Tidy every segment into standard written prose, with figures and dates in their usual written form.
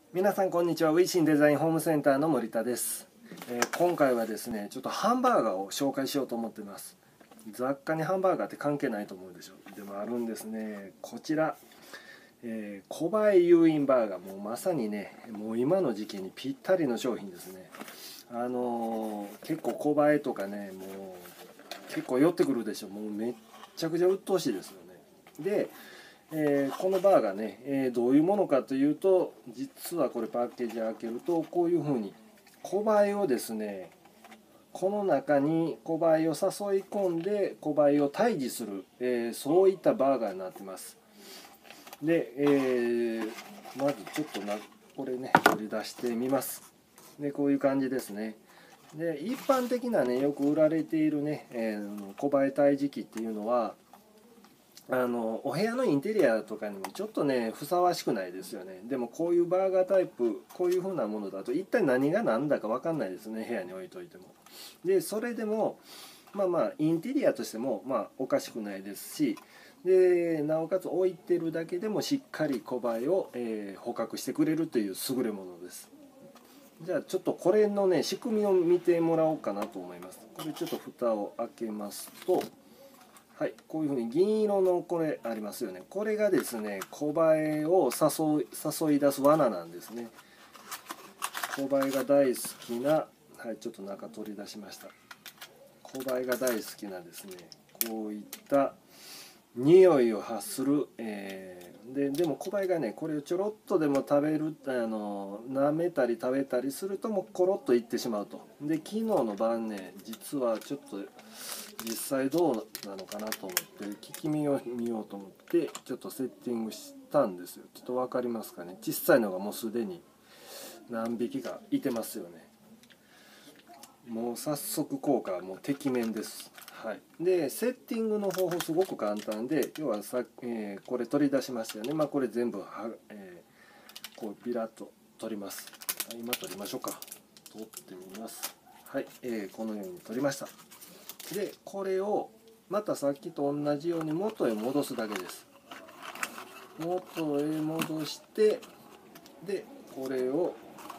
皆さんこんにちは。ウィシンデザインホームセンターの森田です。今回はですねちょっとハンバーガーを紹介しようと思ってます。雑貨にハンバーガーって関係ないと思うでしょ。でもあるんですね。こちら、小映え誘引バーガー、もうまさにねもう今の時期にぴったりの商品ですね。結構小映えとかねもう結構寄ってくるでしょ。もうめっちゃくちゃ鬱陶しいですよね。でこのバーがね、どういうものかというと、実はこれパッケージ開けるとこういうふうに小映えをですね、この中に小映えを誘い込んで小映えを退治する、そういったバーガーになってます。で、まずちょっとこれね取り出してみます。でこういう感じですね。で一般的なねよく売られているね、小映え退治器っていうのはお部屋のインテリアとかにもちょっとねふさわしくないですよね。でもこういうバーガータイプ、こういう風なものだと一体何が何だか分かんないですね、部屋に置いといても。でそれでもまあインテリアとしてもおかしくないですし、でなおかつ置いてるだけでもしっかり小映えを、捕獲してくれるという優れものです。じゃあちょっとこれのね仕組みを見てもらおうかなと思います。これちょっと蓋を開けますと、はい、こういうふうに銀色のこれありますよね。これがですね小映えを誘い出す罠なんですね。小映えが大好きな、はい、ちょっと中取り出しました。小映えが大好きなですねこういった匂いを発する、でも小映えがねこれをちょろっとでも食べる舐めたり食べたりするともうコロッといってしまうと。で昨日の晩ね実はちょっと実際どうなのかなと思って聞き見を見ようと思ってちょっとセッティングしたんですよ。ちょっと分かりますかね。小さいのがもうすでに何匹かいてますよね。もう早速効果はもうてきめんです。はい、でセッティングの方法すごく簡単で、要はこれ取り出しましたよね。これ全部こうピラッと取ります。今取りましょうか。取ってみます。はい、このように取りました。でこれをまたさっきと同じように元へ戻すだけです。元へ戻して、でこれを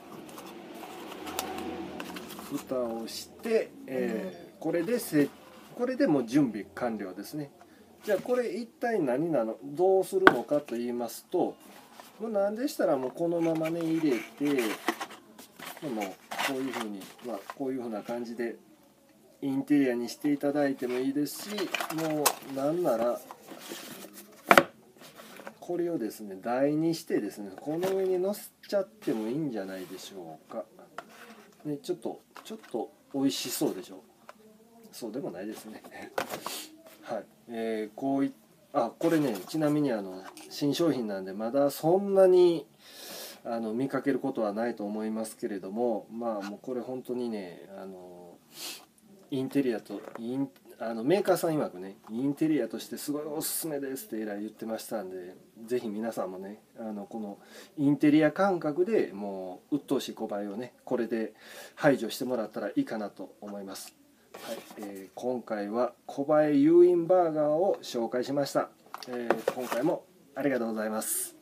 蓋をして、これでもう準備完了ですね。じゃあこれ一体何なの、どうするのかと言いますと、もう何でしたらもうこのままね入れて、でもこういうふうにこういうふうな感じでインテリアにしていただいてもいいですし、もうなんならこれをですね台にしてですねこの上に乗せちゃってもいいんじゃないでしょうか、ね、ちょっと美味しそうでしょ。そうでもないですねはい、これねちなみに新商品なんでまだそんなに見かけることはないと思いますけれども、もうこれ本当にねインテリアとメーカーさん曰くねインテリアとしてすごいおすすめですってえらい言ってましたんで、ぜひ皆さんもねこのインテリア感覚でもう鬱陶しい小映えをねこれで排除してもらったらいいかなと思います。はい、今回は小映え誘引バーガーを紹介しました。今回もありがとうございます。